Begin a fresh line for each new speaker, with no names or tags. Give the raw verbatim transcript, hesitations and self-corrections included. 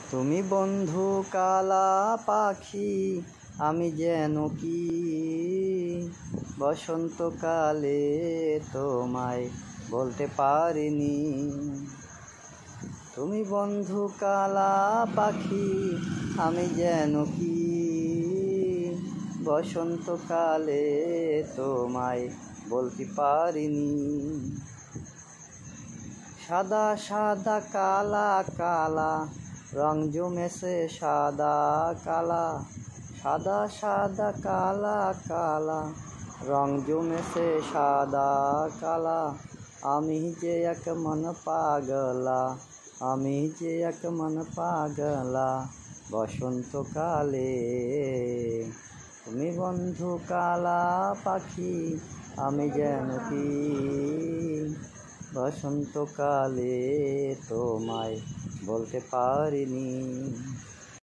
তুমি বন্ধু কালা পাখি, আমি যেন কি বসন্তকালে তোমায় বলতে পারিনি। তুমি বন্ধু কালা পাখি, আমি যেন কি বসন্তকালে তোমায় বলতে পারিনি। সাদা সাদা কালা কালা রং জমেছে সাদা কালা, সাদা সাদা কালা কালা রং জমেছে সাদা কালা। আমি যে এক মন পাগলা, আমি যে এক মন পাগলা বসন্তকালে। তুমি বন্ধু কালা পাখি, আমি যেন কি বসন্তকালে তোমায় বলতে পারিনি।